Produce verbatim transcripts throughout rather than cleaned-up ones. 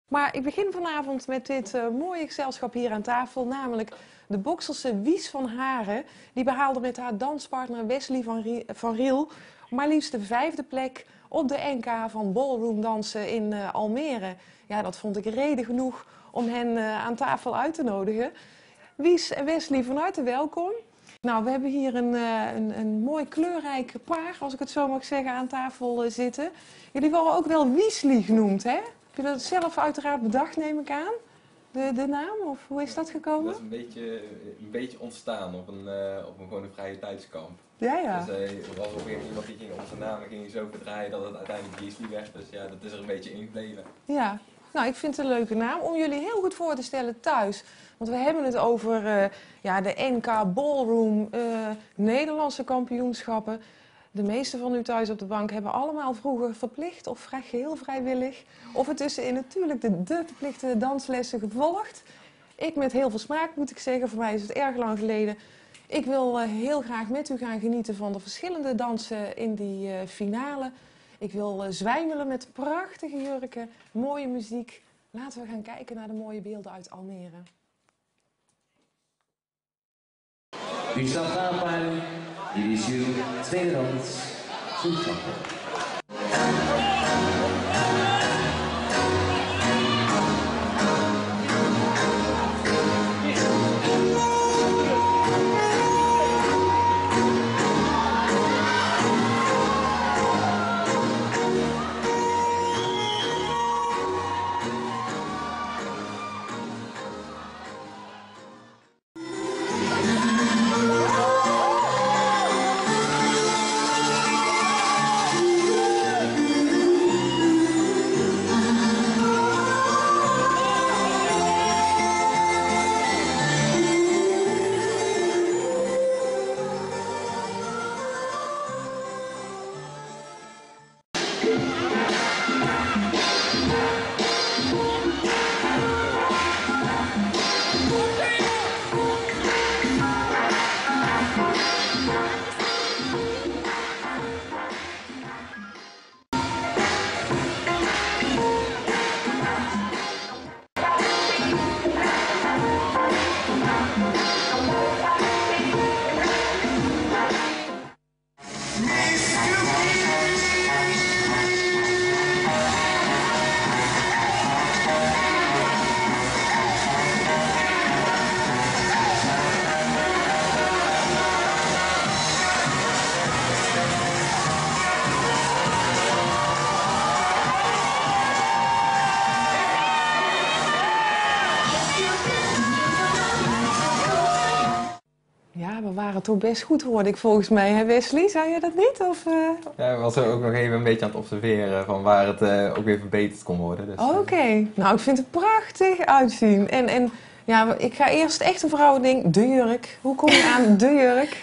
Maar ik begin vanavond met dit uh, mooie gezelschap hier aan tafel, namelijk de Bokselse Wies van Haren. Die behaalde met haar danspartner Wesley van, Rie van Riel maar liefst de vijfde plek op de N K van ballroom dansen in uh, Almere. Ja, dat vond ik reden genoeg om hen uh, aan tafel uit te nodigen. Wies en Wesley, van harte welkom. Nou, we hebben hier een, uh, een, een mooi kleurrijk paar, als ik het zo mag zeggen, aan tafel uh, zitten. Jullie worden ook wel Wiesli genoemd, hè? Heb je dat zelf uiteraard bedacht, neem ik aan? De, de naam, of hoe is dat gekomen? Dat is een beetje, een beetje ontstaan op een, uh, op een gewoon een vrije tijdskamp. Ja, ja. Dus uh, er was ook weer iemand die ging onze namen ging zo verdraaien dat het uiteindelijk Wiesli werd. Dus ja, dat is er een beetje ingebleven. Ja, nou ik vind het een leuke naam om jullie heel goed voor te stellen thuis. Want we hebben het over uh, ja, de N K Ballroom uh, Nederlandse kampioenschappen. De meeste van u thuis op de bank hebben allemaal vroeger verplicht of vrij geheel vrijwillig of ertussenin natuurlijk de, de verplichte danslessen gevolgd. Ik met heel veel smaak moet ik zeggen, voor mij is het erg lang geleden. Ik wil uh, heel graag met u gaan genieten van de verschillende dansen in die uh, finale. Ik wil uh, zwijmelen met prachtige jurken, mooie muziek. Laten we gaan kijken naar de mooie beelden uit Almere. U staat aan bij, dit is uw tweede dans, Zoetsappen. Ja, we waren toch best goed, hoorde ik volgens mij, hè Wesley? Zei je dat niet? Of, uh... Ja, we waren ook nog even een beetje aan het observeren van waar het uh, ook weer verbeterd kon worden. Dus, Oké, okay. Nou ik vind het prachtig uitzien. En, en ja, ik ga eerst echt een vrouwending, de jurk. Hoe kom je aan de jurk?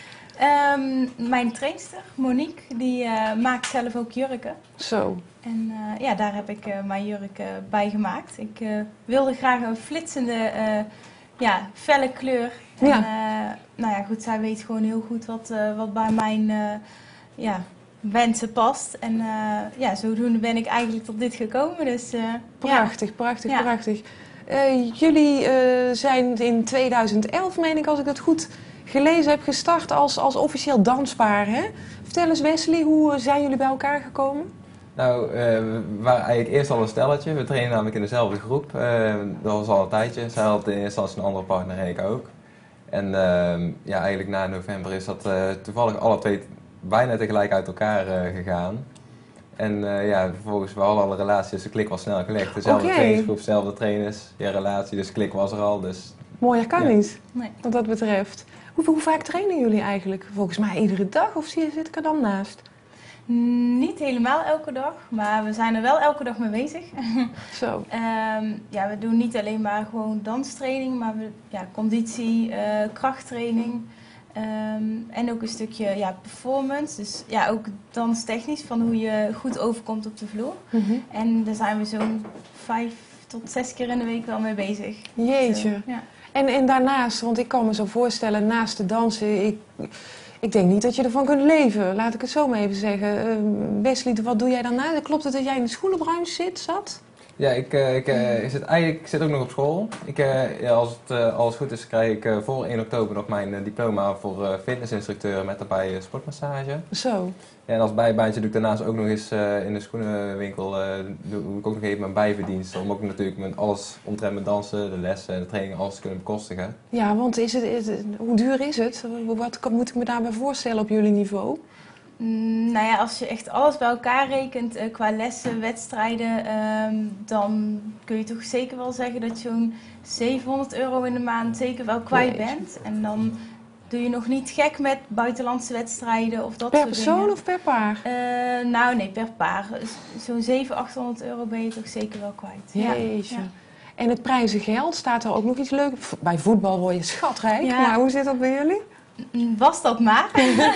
Um, mijn trainster, Monique, die uh, maakt zelf ook jurken. Zo. En uh, ja, daar heb ik uh, mijn jurk uh, bij gemaakt. Ik uh, wilde graag een flitsende, uh, ja, felle kleur. En, ja. Uh, nou ja, goed, zij weet gewoon heel goed wat, uh, wat bij mijn uh, ja, wensen past. En uh, ja, zodoende ben ik eigenlijk tot dit gekomen. Dus, uh, prachtig, ja. prachtig, ja. prachtig. Uh, jullie uh, zijn in tweeduizend elf, meen ik, als ik het goed gelezen heb, gestart als, als officieel danspaar, hè? Vertel eens Wesley, hoe zijn jullie bij elkaar gekomen? Nou, uh, we waren eigenlijk eerst al een stelletje. We trainen namelijk in dezelfde groep. Uh, dat was al een tijdje. Zij had in eerste instantie een andere partner en ik ook. En uh, ja, eigenlijk na november is dat uh, toevallig alle twee bijna tegelijk uit elkaar uh, gegaan. En uh, ja, vervolgens we hadden al een relatie, dus de klik was snel gelegd. Dezelfde okay. trainingsgroep, dezelfde trainers, je relatie, dus de klik was er al. Dus, mooier kan ja. niet, nee. wat dat betreft. Hoe, hoe vaak trainen jullie eigenlijk? Volgens mij iedere dag, of zit ik er dan naast? Niet helemaal elke dag, maar we zijn er wel elke dag mee bezig. Zo. um, ja, we doen niet alleen maar gewoon danstraining, maar we, ja, conditie, uh, krachttraining um, en ook een stukje ja, performance. Dus ja, ook danstechnisch, van hoe je goed overkomt op de vloer. Mm-hmm. En daar zijn we zo'n vijf tot zes keer in de week wel mee bezig. Jeetje. Dus, uh, ja. en, en daarnaast, want ik kan me zo voorstellen, naast de dansen, ik... Ik denk niet dat je ervan kunt leven, laat ik het zo maar even zeggen. Uh, Wesley, wat doe jij daarna? Klopt het dat jij in de schoenenbranche zit, zat? Ja, ik, uh, ik, uh, ik, zit eigenlijk, ik zit ook nog op school. Ik, uh, ja, als het uh, alles goed is, krijg ik uh, voor één oktober nog mijn uh, diploma voor uh, fitnessinstructeur met daarbij uh, sportmassage. Zo. Ja, en als bijbaantje doe ik daarnaast ook nog eens uh, in de schoenenwinkel uh, doe ik ook nog even mijn bijverdiensten. Om ook natuurlijk met alles omtrent mijn dansen, de lessen en de trainingen, alles te kunnen bekostigen. Ja, want is het, is het, hoe duur is het? Wat moet ik me daarbij voorstellen op jullie niveau? Mm, nou ja, als je echt alles bij elkaar rekent, uh, qua lessen, wedstrijden, um, dan kun je toch zeker wel zeggen dat je zo'n zevenhonderd euro in de maand zeker wel kwijt bent. En dan doe je nog niet gek met buitenlandse wedstrijden of dat per soort dingen. Per persoon of per paar? Uh, nou nee, per paar. Zo'n zevenhonderd, achthonderd euro ben je toch zeker wel kwijt. Jeetje. Ja. En het prijzengeld, staat er ook nog iets leuks? Bij voetbal word je schatrijk, ja. Maar hoe zit dat bij jullie? Was dat maar.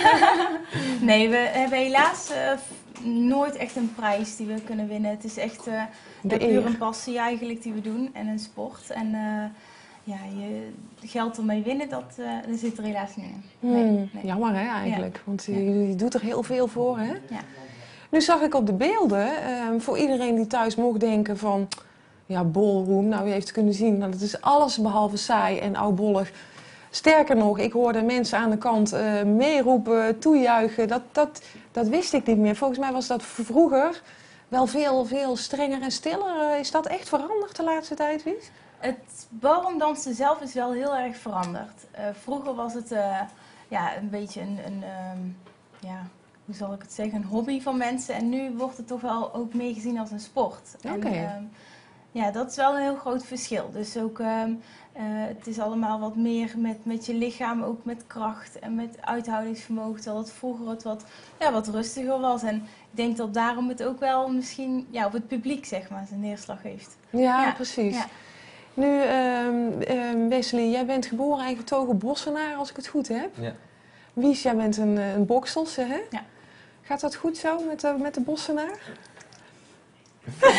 Nee, we hebben helaas uh, nooit echt een prijs die we kunnen winnen. Het is echt uh, ja, puur een passie eigenlijk die we doen en een sport. En uh, ja, je geld ermee winnen, dat, uh, dat zit er helaas niet in. Nee, hmm, nee. Jammer hè eigenlijk, ja. Want je, je doet er heel veel voor hè. Ja. Nu zag ik op de beelden, uh, voor iedereen die thuis mocht denken van... Ja, ballroom, nou u heeft het kunnen zien, nou, dat is alles behalve saai en oudbollig. Sterker nog, ik hoorde mensen aan de kant uh, meeroepen, toejuichen. Dat, dat, dat wist ik niet meer. Volgens mij was dat vroeger wel veel, veel strenger en stiller. Uh, is dat echt veranderd de laatste tijd, Wies? Het ballroomdansen zelf is wel heel erg veranderd. Uh, vroeger was het uh, ja, een beetje een, een um, ja, hoe zal ik het zeggen, een hobby van mensen. En nu wordt het toch wel ook meer gezien als een sport. Oké. Okay. Um, ja, dat is wel een heel groot verschil. Dus ook, um, uh, het is allemaal wat meer met, met je lichaam, ook met kracht en met uithoudingsvermogen. Terwijl het vroeger het wat, ja, wat rustiger was. En ik denk dat daarom het ook wel misschien ja, op het publiek zeg maar, zijn neerslag heeft. Ja, ja. precies. Ja. Nu, um, um, Wesley, jij bent geboren en getogen Bossenaar, als ik het goed heb. Ja. Wies, jij bent een, een Bokselse, hè? Ja. Gaat dat goed zo met de, met de Bossenaar? uh,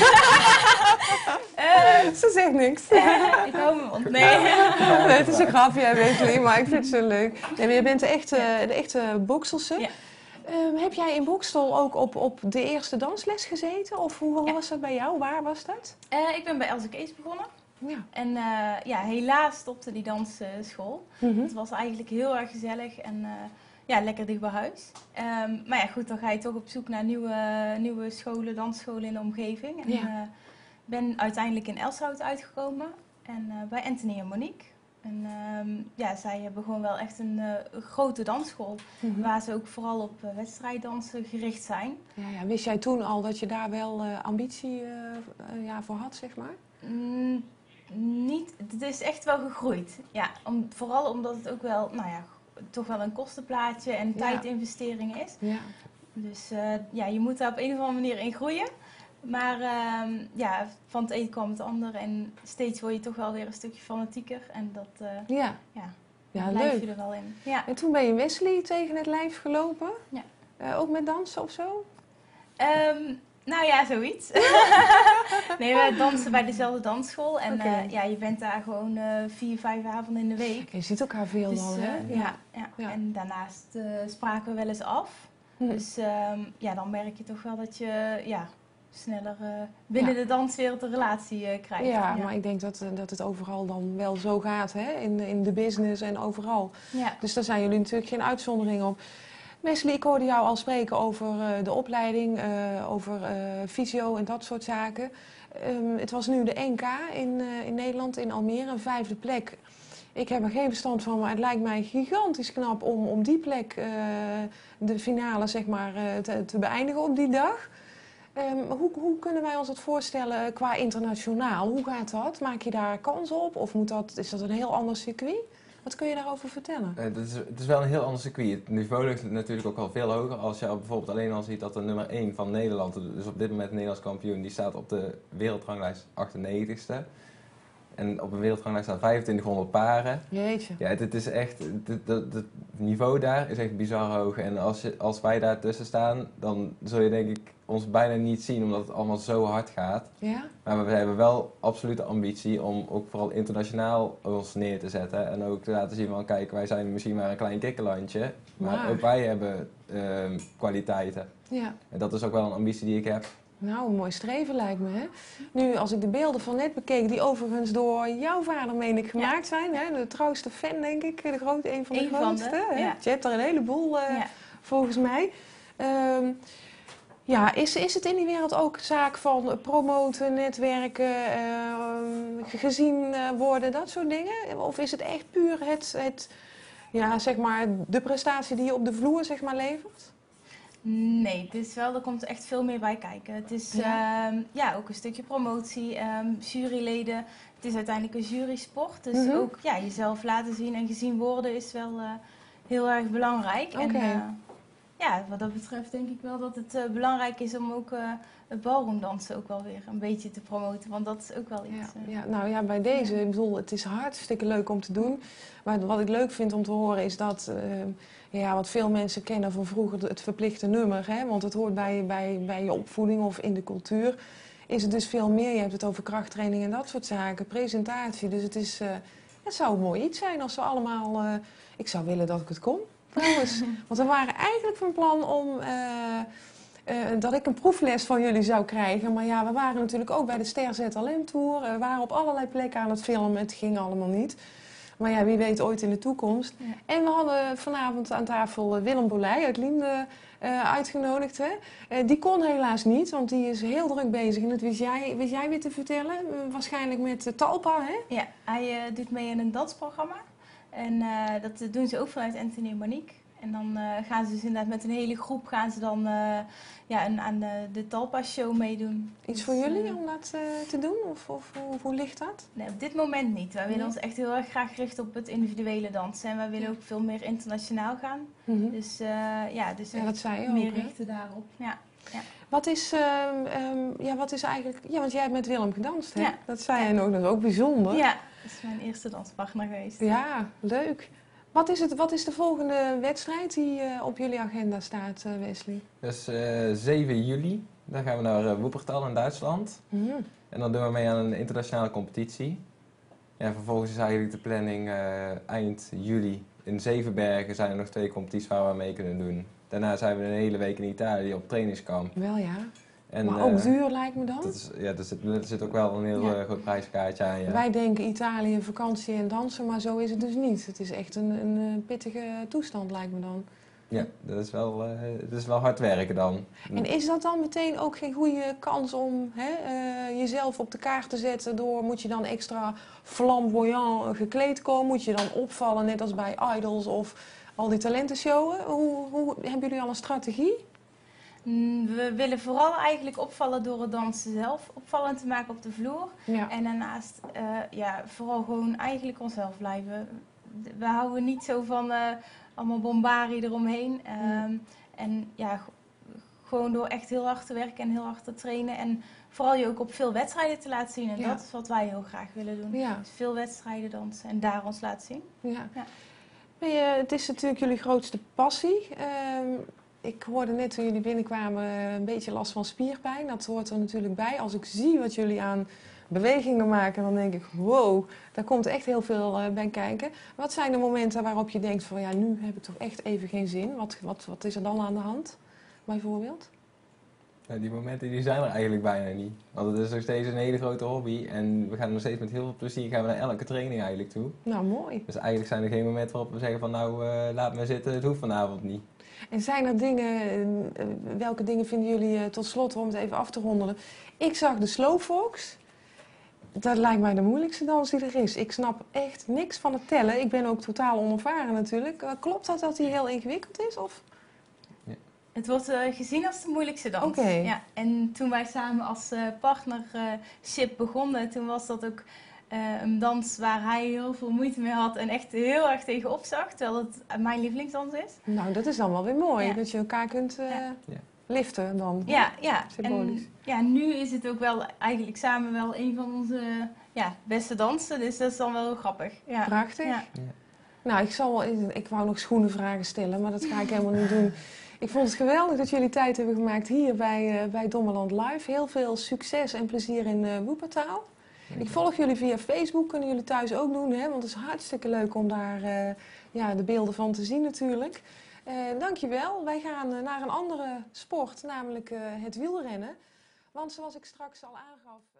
Ze zegt niks. Uh, ik hou me mond. Nee. nee. Het is een grapje, hè, Wesley, maar ik vind het zo leuk. Nee, maar je bent de echte, de echte Bokselse. Ja. Um, heb jij in Bokstel ook op, op de eerste dansles gezeten? Of hoe ja. was dat bij jou? Waar was dat? Uh, ik ben bij Elze Kees begonnen. Ja. En uh, ja, helaas stopte die dansschool. Mm-hmm. Het was eigenlijk heel erg gezellig en uh, ja, lekker dicht bij huis. Um, maar ja, goed, dan ga je toch op zoek naar nieuwe, nieuwe scholen, dansscholen in de omgeving. En ik ja. uh, ben uiteindelijk in Elshout uitgekomen en uh, bij Anthony en Monique. En um, ja, zij hebben gewoon wel echt een uh, grote dansschool, mm-hmm. waar ze ook vooral op uh, wedstrijddansen gericht zijn. Ja, ja. Wist jij toen al dat je daar wel uh, ambitie uh, uh, ja, voor had, zeg maar? Mm, niet, het is echt wel gegroeid. Ja, om, vooral omdat het ook wel, nou ja, toch wel een kostenplaatje en tijdinvestering is. Ja. Dus uh, ja, je moet daar op een of andere manier in groeien. Maar uh, ja, van het een kwam het ander en steeds word je toch wel weer een stukje fanatieker. En dat uh, ja. Ja, ja, blijf leuk. je er wel in. Ja. En toen ben je Wesley tegen het lijf gelopen? Ja. Uh, ook met dansen of zo? Um, nou ja, zoiets. Nee, we dansen bij dezelfde dansschool. En okay. uh, ja, je bent daar gewoon uh, vier, vijf avonden in de week. Je ziet elkaar veel dus, dan, uh, hè? Ja, ja. ja. ja. En daarnaast uh, spraken we wel eens af. Hm. Dus um, ja, dan merk je toch wel dat je ja, sneller uh, binnen ja. de danswereld een relatie uh, krijgt. Ja, ja, maar ik denk dat, dat het overal dan wel zo gaat, hè? In, in de business en overal. Ja. Dus daar zijn jullie natuurlijk geen uitzondering op. Wesley, ik hoorde jou al spreken over uh, de opleiding, uh, over uh, fysio en dat soort zaken. Um, het was nu de N K in, uh, in Nederland, in Almere, een vijfde plek. Ik heb er geen verstand van, maar het lijkt mij gigantisch knap om, om die plek, uh, de finale zeg maar, uh, te, te beëindigen op die dag. Um, hoe, hoe kunnen wij ons dat voorstellen qua internationaal? Hoe gaat dat? Maak je daar kans op? Of moet dat, is dat een heel ander circuit? Wat kun je daarover vertellen? Uh, het, is, het is wel een heel ander circuit. Het niveau ligt natuurlijk ook al veel hoger. Als je bijvoorbeeld alleen al ziet dat de nummer één van Nederland, dus op dit moment Nederlands kampioen, die staat op de wereldranglijst achtennegentigste. En op een wereldranglijst staan vijfentwintighonderd paren. Jeetje. Ja, het, het is echt, het, het, het niveau daar is echt bizar hoog. En als, je, als wij daar tussen staan, dan zul je denk ik ons bijna niet zien, omdat het allemaal zo hard gaat. Ja? Maar we hebben wel absoluut de ambitie om ook vooral internationaal ons neer te zetten. En ook te laten zien van, kijk, wij zijn misschien maar een klein kikkerlandje. Maar maar ook wij hebben uh, kwaliteiten. Ja. En dat is ook wel een ambitie die ik heb. Nou, een mooi streven lijkt me, hè? Nu, als ik de beelden van net bekeek, die overigens door jouw vader, meen ik, gemaakt zijn. Hè? De trouwste fan, denk ik. De grote, een van de Eén van grootste. de, Hè? ja. Je hebt er een heleboel, uh, Ja. volgens mij. Um, ja, is, is het in die wereld ook zaak van promoten, netwerken, uh, gezien uh, worden, dat soort dingen? Of is het echt puur het, het, ja, zeg maar, de prestatie die je op de vloer, zeg maar, levert? Nee, het is wel, er komt echt veel meer bij kijken. Het is Ja. um, ja, ook een stukje promotie, um, juryleden. Het is uiteindelijk een jurysport. Dus Mm-hmm. ook ja, jezelf laten zien en gezien worden is wel uh, heel erg belangrijk. Oké. Okay. Uh, ja, wat dat betreft denk ik wel dat het uh, belangrijk is om ook uh, het ballroomdansen ook wel weer een beetje te promoten. Want dat is ook wel iets. Ja, uh, ja, nou ja, bij deze, ja. ik bedoel, het is hartstikke leuk om te doen. Maar wat ik leuk vind om te horen is dat, uh, ja, wat veel mensen kennen van vroeger, het verplichte nummer. Hè, want het hoort bij, bij, bij je opvoeding of in de cultuur. Is het dus veel meer. Je hebt het over krachttraining en dat soort zaken, presentatie. Dus het, is, uh, het zou een mooi iets zijn als we allemaal... Uh, ik zou willen dat ik het kon, trouwens. Want we waren eigenlijk van plan om... Uh, Uh, dat ik een proefles van jullie zou krijgen. Maar ja, we waren natuurlijk ook bij de Ster Z L M Tour. Uh, we waren op allerlei plekken aan het filmen. Het ging allemaal niet. Maar ja, wie weet ooit in de toekomst. Ja. En we hadden vanavond aan tafel Willem Bolij uit Liende uh, uitgenodigd. Hè? Uh, die kon helaas niet, want die is heel druk bezig. En dat wist jij, wist jij weer te vertellen. Uh, waarschijnlijk met uh, Talpa, hè? Ja, hij uh, doet mee in een dansprogramma. En uh, dat doen ze ook vanuit Anthony en Monique. En dan uh, gaan ze dus inderdaad met een hele groep gaan ze dan uh, ja, een, aan de, de Talpa-show meedoen. Iets dus, voor jullie uh, om dat uh, te doen? Of, of hoe, hoe ligt dat? Nee, op dit moment niet. Wij willen nee. ons echt heel erg graag richten op het individuele dansen. En wij willen ook veel meer internationaal gaan. Mm-hmm. Dus uh, ja, dus ja, dat zei je meer ook, richten daarop. Ja. Ja. Wat is, uh, um, ja, wat is eigenlijk... Ja, want jij hebt met Willem gedanst, hè? Ja. Dat zei ja. jij nog, dat is ook bijzonder. Ja, dat is mijn eerste danspartner geweest. Ja, leuk. Wat is, het, wat is de volgende wedstrijd die uh, op jullie agenda staat, uh, Wesley? Dus uh, zeven juli, dan gaan we naar uh, Wuppertal in Duitsland. Mm-hmm. En dan doen we mee aan een internationale competitie. En vervolgens is eigenlijk de planning uh, eind juli. In Zevenbergen zijn er nog twee competities waar we mee kunnen doen. Daarna zijn we een hele week in Italië op trainingskamp. Wel ja. En, maar ook uh, duur lijkt me dan? Dat is, ja, er zit, er zit ook wel een heel ja. uh, groot prijskaartje aan. Ja. Wij denken Italië, vakantie en dansen, maar zo is het dus niet. Het is echt een, een pittige toestand lijkt me dan. Ja, dat is wel, uh, dat is wel hard werken dan. En is dat dan meteen ook geen goede kans om hè, uh, jezelf op de kaart te zetten door, moet je dan extra flamboyant gekleed komen? Moet je dan opvallen net als bij Idols of al die talentenshowen? Hoe, hoe, hebben jullie al een strategie? We willen vooral eigenlijk opvallen door het dansen zelf, opvallend te maken op de vloer. Ja. En daarnaast uh, ja, vooral gewoon eigenlijk onszelf blijven. We houden niet zo van uh, allemaal bombarie eromheen. Ja. Um, en ja, gewoon door echt heel hard te werken en heel hard te trainen. En vooral je ook op veel wedstrijden te laten zien. En ja. dat is wat wij heel graag willen doen. Ja. Dus veel wedstrijden dansen en daar ons laten zien. Ja. Ja. Je, het is natuurlijk jullie grootste passie. Um, Ik hoorde net toen jullie binnenkwamen een beetje last van spierpijn. Dat hoort er natuurlijk bij. Als ik zie wat jullie aan bewegingen maken, dan denk ik, wow, daar komt echt heel veel uh, bij kijken. Wat zijn de momenten waarop je denkt van, ja, nu heb ik toch echt even geen zin. Wat, wat, wat is er dan aan de hand, bijvoorbeeld? Ja, die momenten die zijn er eigenlijk bijna niet. Want het is nog steeds een hele grote hobby. En we gaan nog steeds met heel veel plezier gaan we naar elke training eigenlijk toe. Nou, mooi. Dus eigenlijk zijn er geen momenten waarop we zeggen van, nou, uh, laat me zitten, het hoeft vanavond niet. En zijn er dingen, welke dingen vinden jullie tot slot, om het even af te ronden? Ik zag de Slowfox. Dat lijkt mij de moeilijkste dans die er is. Ik snap echt niks van het tellen. Ik ben ook totaal onervaren natuurlijk. Klopt dat dat die heel ingewikkeld is? Of? Ja. Het wordt uh, gezien als de moeilijkste dans. Okay. Ja, en toen wij samen als uh, partnership begonnen, toen was dat ook... Uh, een dans waar hij heel veel moeite mee had en echt heel erg tegenop zag, terwijl het mijn lievelingsdans is. Nou, dat is dan wel weer mooi, ja. dat je elkaar kunt uh, ja. liften dan. Ja, ja. Symbolisch. En ja, nu is het ook wel eigenlijk samen wel een van onze ja, beste dansen, dus dat is dan wel heel grappig. Ja. Prachtig. Ja. Ja. Nou, ik, zal wel, ik wou nog schoenenvragen stellen, maar dat ga ik helemaal niet doen. Ik vond het geweldig dat jullie tijd hebben gemaakt hier bij, uh, bij Dommeland Live. Heel veel succes en plezier in uh, Wuppertal. Ik volg jullie via Facebook, kunnen jullie thuis ook doen, hè? Want het is hartstikke leuk om daar uh, ja, de beelden van te zien natuurlijk. Uh, dankjewel. Wij gaan uh, naar een andere sport, namelijk uh, het wielrennen. Want zoals ik straks al aangaf...